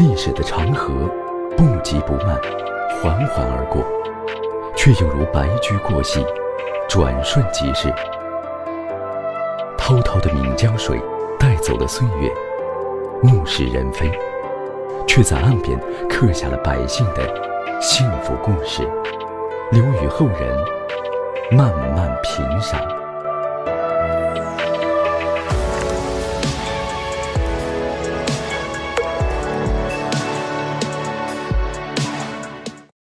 历史的长河不急不慢，缓缓而过，却又如白驹过隙，转瞬即逝。滔滔的岷江水带走了岁月，物是人非，却在岸边刻下了百姓的幸福故事，留与后人慢慢品赏。